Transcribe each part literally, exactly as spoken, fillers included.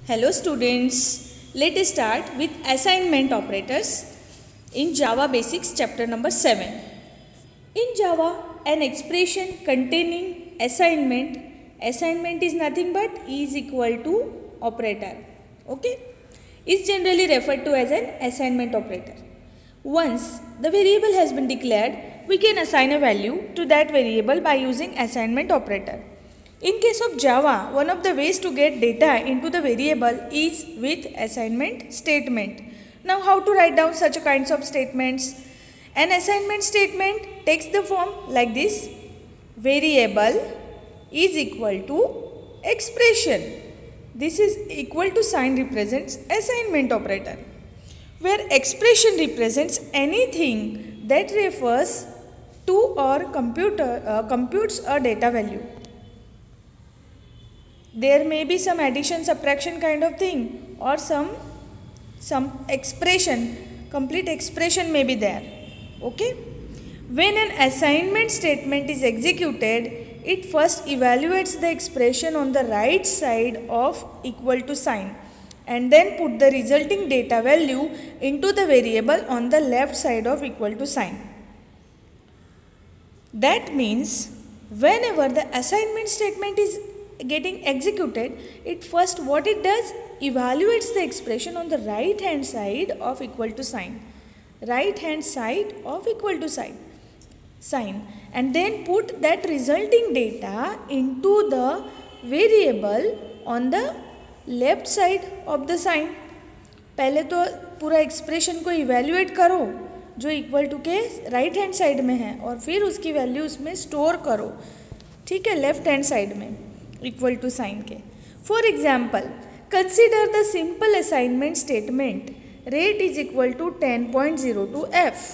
Hello students, let's start with assignment operators in Java Basics chapter number seven. In Java, an expression containing assignment, assignment is nothing but is equal to operator, okay, is generally referred to as an assignment operator. Once the variable has been declared, we can assign a value to that variable by using assignment operator. In case of Java, one of the ways to get data into the variable is with assignment statement. Now, how to write down such kinds of statements? An assignment statement takes the form like this: variable is equal to expression. This is equal to sign represents assignment operator, where expression represents anything that refers to or computer uh, computes a data value. There may be some addition, subtraction kind of thing, or some some expression, complete expression may be there. Okay. When an assignment statement is executed, it first evaluates the expression on the right side of equal to sign and then put the resulting data value into the variable on the left side of equal to sign. That means whenever the assignment statement is getting executed, it first what it does, evaluates the expression on the right hand side of equal to sign, right hand side of equal to sign, sign and then put that resulting data into the variable on the left side of the sign. पहले तो पूरा expression को evaluate करो जो equal to के right hand side में है और फिर उसकी वैल्यू उसमें स्टोर करो, ठीक है, लेफ्ट हैंड साइड में equal to sign के. For example, consider the simple assignment statement rate is equal to ten point zero two f.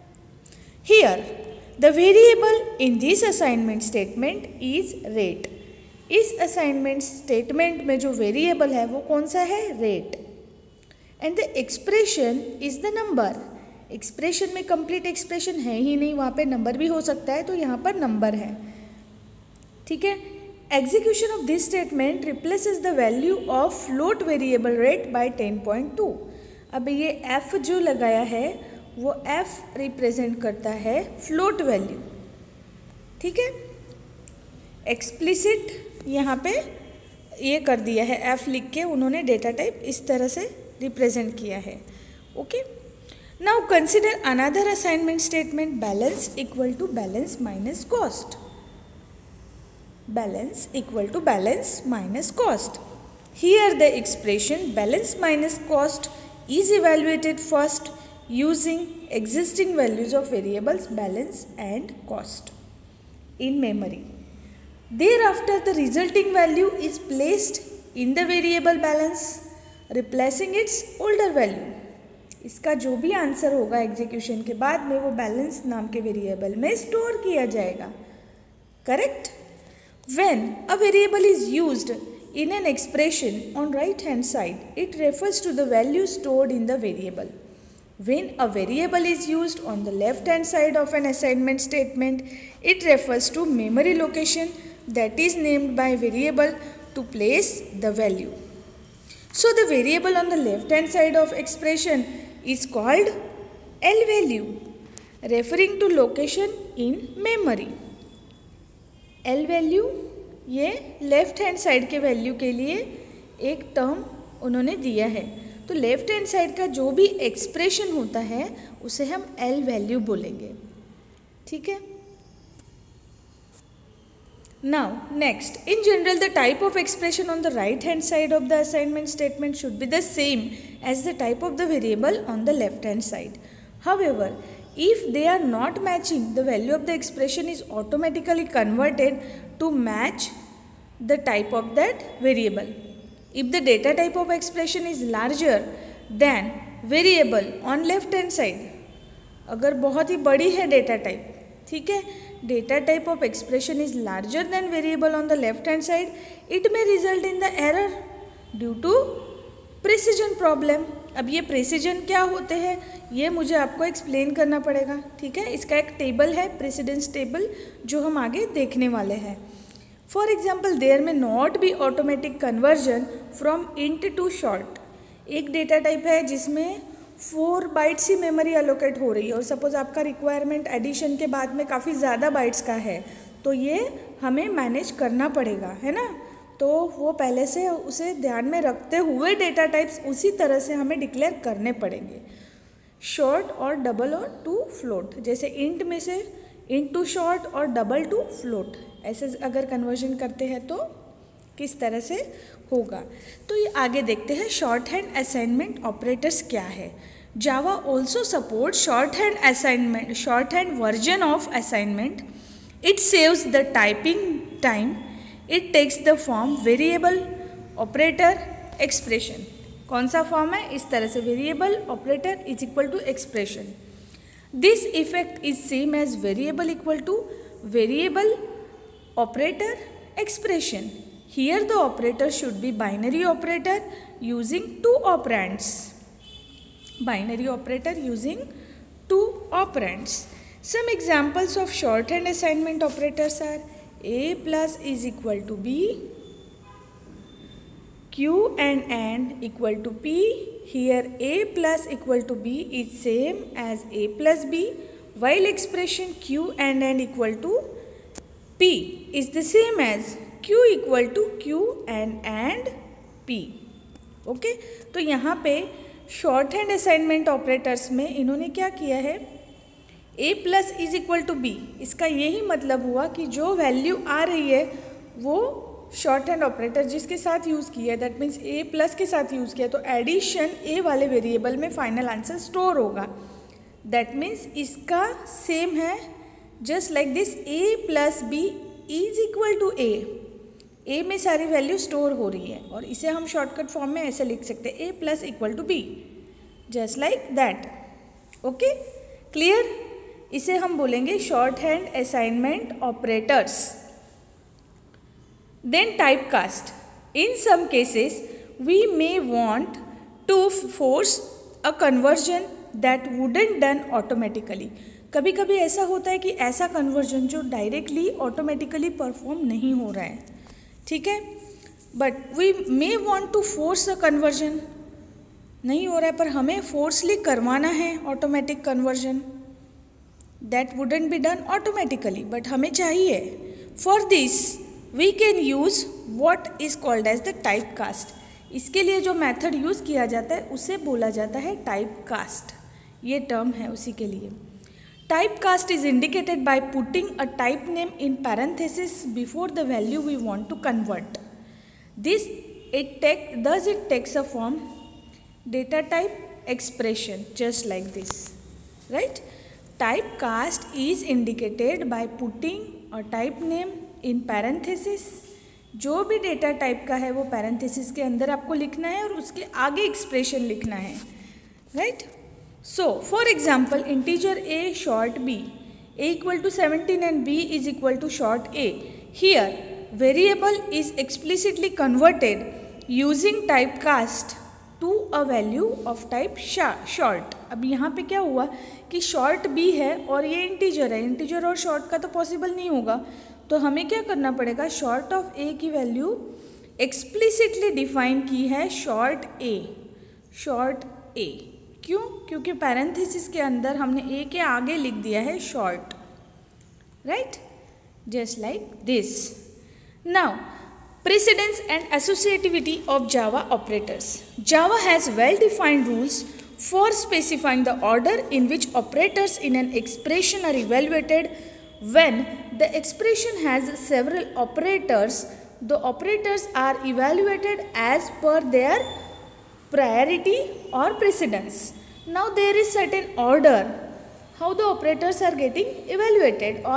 Here, the variable in this assignment statement is rate. इस assignment statement में जो variable है वो कौन सा है? rate. And the expression is the number. expression में complete expression है ही नहीं, वहाँ पे number भी हो सकता है, तो यहाँ पर number है, ठीक है. Execution of this statement replaces the value of float variable rate by ten point two. अब ये f जो लगाया है वो f रिप्रेजेंट करता है float value, ठीक है. एक्सप्लिसिट यहाँ पे ये कर दिया है, f लिख के उन्होंने डेटा टाइप इस तरह से रिप्रेजेंट किया है. Okay. Now consider another assignment statement balance equal to balance minus cost. Balance equal to balance minus cost. Here the expression balance minus cost is evaluated first using existing values of variables balance and cost in memory. Thereafter the resulting value is placed in the variable balance replacing its older value. इसका जो भी answer होगा execution के बाद में वो balance नाम के वेरिएबल में स्टोर किया जाएगा. Correct. When a variable is used in an expression on right hand side, it refers to the value stored in the variable. When a variable is used on the left hand side of an assignment statement, it refers to memory location that is named by variable to place the value. So the variable on the left hand side of expression is called L value, referring to location in memory. L value ये left hand side के value के लिए एक term उन्होंने दिया है, तो left hand side का जो भी एक्सप्रेशन होता है उसे हम L वैल्यू बोलेंगे, ठीक है. Now next, in general the type of expression on the right hand side of the assignment statement should be the same as the type of the variable on the left hand side. However, if they are not matching, the value of the expression is automatically converted to match the type of that variable. If the data type of expression is larger than variable on left hand side, अगर बहुत ही बड़ी है data type, ठीक है, data type of expression is larger than variable on the left hand side, it may result in the error due to precision problem. अब ये precision क्या होते हैं ये मुझे आपको एक्सप्लेन करना पड़ेगा, ठीक है. इसका एक टेबल है, प्रेसिडेंस टेबल, जो हम आगे देखने वाले हैं. For example, there may not be automatic conversion from int to short. एक डेटा टाइप है जिसमें फोर बाइट्स ही मेमोरी एलोकेट हो रही है और सपोज आपका रिक्वायरमेंट एडिशन के बाद में काफ़ी ज़्यादा बाइट्स का है, तो ये हमें मैनेज करना पड़ेगा, है ना। तो वो पहले से उसे ध्यान में रखते हुए डेटा टाइप्स उसी तरह से हमें डिक्लेयर करने पड़ेंगे। शॉर्ट और डबल और टू फ्लोट, जैसे इंट में से इंट टू शॉर्ट और डबल टू फ्लोट, ऐसे अगर कन्वर्जन करते हैं तो किस तरह से होगा। तो ये आगे देखते हैं शॉर्ट हैंड असाइनमेंट ऑपरेटर्स क्या है। Java also support short hand assignment short hand version of assignment. It saves the typing time. It takes the form variable, operator, expression. कौन सा फॉर्म है? इस तरह से variable, operator is equal to expression. This effect is same as variable equal to variable, operator, expression. Here the operator should be binary operator using two operands. Binary operator using two operands. Some examples of shorthand assignment operators are A plus is equal to B, Q and AND equal to P. Here A plus equal to B is same as A plus B, while expression Q and AND equal to P is the same as Q equal to Q and and P। Okay, तो यहाँ पे short hand assignment operators में इन्होंने क्या किया है, A plus is equal to B. इसका यही मतलब हुआ कि जो वैल्यू आ रही है वो शॉर्ट हैंड ऑपरेटर जिसके साथ यूज़ किया है, दैट मीन्स A प्लस के साथ यूज़ किया, तो एडिशन A वाले वेरिएबल में फाइनल आंसर स्टोर होगा। दैट मीन्स इसका सेम है, just like this A plus B is equal to A। A में सारी वैल्यू स्टोर हो रही है और इसे हम शॉर्टकट फॉर्म में ऐसे लिख सकते हैं, A plus equal to B, just like that. Okay, clear. इसे हम बोलेंगे short hand assignment operators. Then type cast. In some cases we may want to force a conversion that wouldn't done automatically. कभी कभी ऐसा होता है कि ऐसा कन्वर्जन जो डायरेक्टली ऑटोमेटिकली परफॉर्म नहीं हो रहा है, ठीक है, but we may want to force a conversion, नहीं हो रहा है पर हमें फोर्सली करवाना है automatic conversion, that wouldn't be done automatically, but हमें चाहिए। For this we can use what is called as the type cast. इसके लिए जो मेथड यूज़ किया जाता है उसे बोला जाता है टाइप कास्ट, ये टर्म है उसी के लिए। Typecast is indicated by putting a type name in parenthesis before the value we want to convert. This it take thus it takes a form data type expression just like this, right? Typecast is indicated by putting a type name in parenthesis. जो भी data type का है वो parenthesis के अंदर आपको लिखना है और उसके आगे एक्सप्रेशन लिखना है, right? So, for example, integer a short b, a equal to seventeen and b is equal to short a. Here, variable is explicitly converted using typecast to a value of type short. अब यहाँ पे क्या हुआ कि short b है और ये integer है, integer और short का तो possible नहीं होगा, तो हमें क्या करना पड़ेगा, short of a की value explicitly define की है short a, short a। क्यों? क्योंकि पैरेंथेसिस के अंदर हमने ए के आगे लिख दिया है short, right, just like this. Now precedence and associativity of Java operators. Java has well defined rules for specifying the order in which operators in an expression are evaluated. When the expression has several operators, the operators are evaluated as per their priority or precedence. Now there is certain order how the operators are getting evaluated or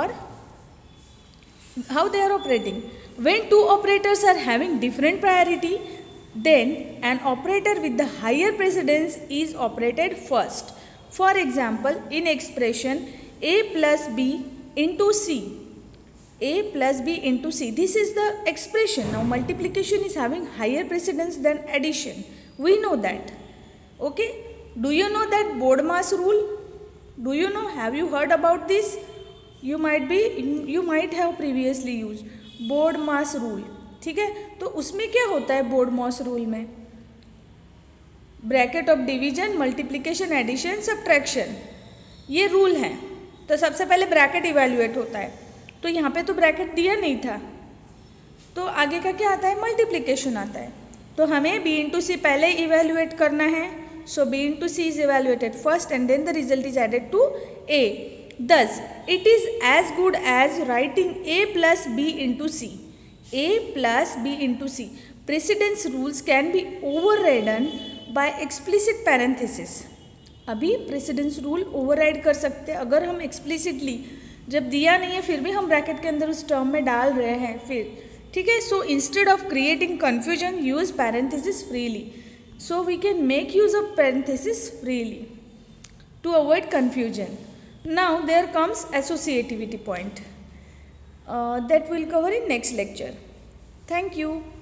how they are operating. When two operators are having different priority, then an operator with the higher precedence is operated first. For example, in expression a plus b into c, a plus b into c, this is the expression. Now multiplication is having higher precedence than addition. We know that. Okay, do you know that BODMAS rule? Do you know, have you heard about this? You might be, you might have previously used BODMAS rule, ठीक है। तो उसमें क्या होता है BODMAS rule में, bracket of division, multiplication, addition, subtraction, ये rule हैं। तो सबसे पहले ब्रैकेट इवैल्यूएट होता है, तो यहाँ पे तो ब्रैकेट दिया नहीं था, तो आगे का क्या आता है, मल्टीप्लिकेशन आता है। तो हमें बी इंटू सी पहले इवैल्यूएट करना है, so B into C is evaluated first and then the result is added to A. Thus it is as good as writing A plus B into C, A plus B into C. Precedence rules can be overridden by explicit parenthesis. अभी precedence rule override कर सकते हैं अगर हम explicitly, जब दिया नहीं है फिर भी हम ब्रैकेट के अंदर उस टर्म में डाल रहे हैं फिर, ठीक है। So instead of creating confusion use parenthesis freely, so we can make use of parenthesis freely to avoid confusion. Now there comes associativity point that will cover in next lecture. Thank you.